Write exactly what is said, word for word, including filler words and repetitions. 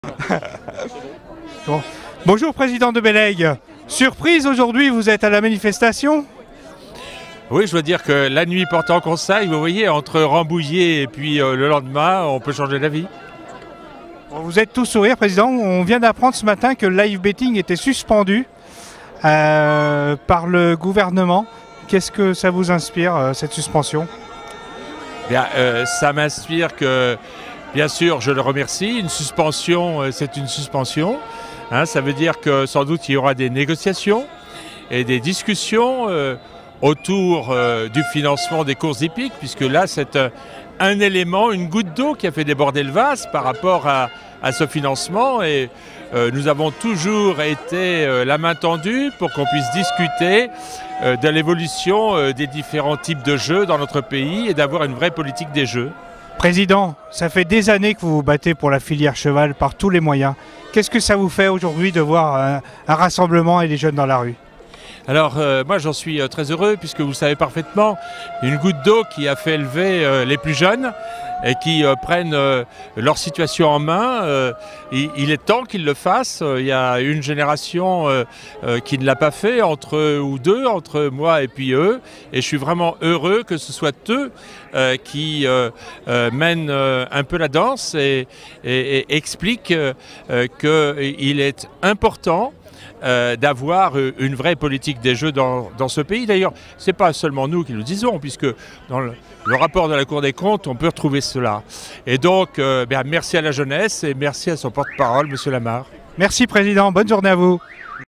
Bon. Bonjour Président de Bellègue. Surprise aujourd'hui, vous êtes à la manifestation? Oui, je dois dire que la nuit portant conseil, vous voyez, entre Rambouillet et puis euh, le lendemain, on peut changer d'avis. Vous êtes tous sourire, Président. On vient d'apprendre ce matin que le live betting était suspendu euh, par le gouvernement. Qu'est-ce que ça vous inspire, euh, cette suspension? Bien, euh, ça m'inspire que, bien sûr, je le remercie. Une suspension, euh, c'est une suspension. Hein, ça veut dire que sans doute il y aura des négociations et des discussions euh, autour euh, du financement des courses hippiques, puisque là, c'est euh, un élément, une goutte d'eau qui a fait déborder le vase par rapport à, à ce financement. Et euh, nous avons toujours été euh, la main tendue pour qu'on puisse discuter euh, de l'évolution euh, des différents types de jeux dans notre pays et d'avoir une vraie politique des jeux. Président, ça fait des années que vous vous battez pour la filière cheval par tous les moyens. Qu'est-ce que ça vous fait aujourd'hui de voir un, un rassemblement et les jeunes dans la rue? Alors euh, moi j'en suis euh, très heureux, puisque vous savez parfaitement, une goutte d'eau qui a fait élever euh, les plus jeunes et qui euh, prennent euh, leur situation en main. Euh, il, il est temps qu'ils le fassent. Il y a une génération euh, euh, qui ne l'a pas fait, entre eux ou deux, entre moi et puis eux. Et je suis vraiment heureux que ce soit eux euh, qui euh, euh, mènent euh, un peu la danse et, et, et expliquent euh, euh, qu'il est important Euh, d'avoir une vraie politique des jeux dans, dans ce pays. D'ailleurs, ce n'est pas seulement nous qui le disons, puisque dans le, le rapport de la Cour des comptes, on peut retrouver cela. Et donc, euh, bien, merci à la jeunesse et merci à son porte-parole, M. Lamarre. Merci Président, bonne journée à vous.